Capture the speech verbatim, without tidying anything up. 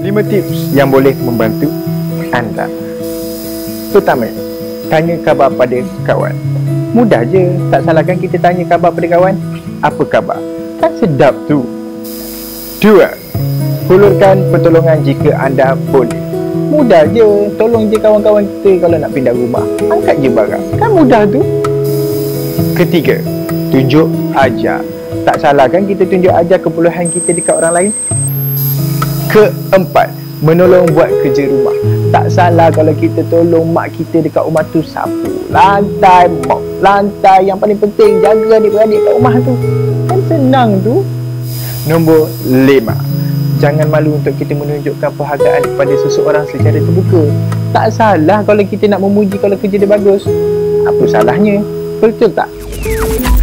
lima tips yang boleh membantu anda. Pertama, tanya khabar pada kawan. Mudah je, tak salahkan kita tanya khabar pada kawan. Apa khabar? Kan sedap tu. Dua, hulurkan pertolongan jika anda boleh. Mudah je, tolong je kawan-kawan kita kalau nak pindah rumah. Angkat je barang, kan mudah tu. Ketiga, tunjuk ajar. Tak salah kan kita tunjuk ajar kebolehan kita dekat orang lain. Keempat, menolong buat kerja rumah. Tak salah kalau kita tolong mak kita dekat rumah tu sapu lantai, mop lantai. Yang paling penting, jaga adik-beradik kat rumah tu. Kan senang tu. Nombor lima, jangan malu untuk kita menunjukkan penghargaan kepada seseorang secara terbuka. Tak salah kalau kita nak memuji kalau kerja dia bagus. Apa salahnya? Betul tak?